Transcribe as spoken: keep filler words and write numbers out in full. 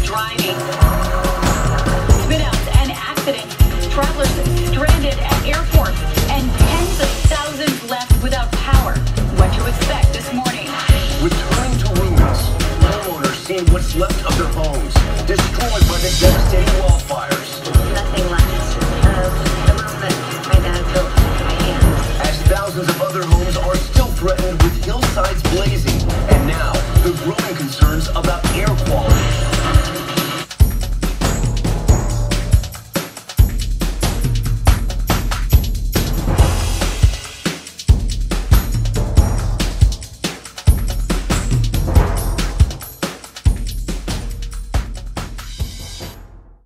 driving. Spinouts and accidents, travelers stranded at airports, and tens of thousands left without power. What to expect this morning? Returning to ruins, homeowners seeing what's left of their homes, destroyed by the devastating wildfires. Nothing left of the room that my dad built by hand. As thousands of other homes are still threatened with hillsides blazing.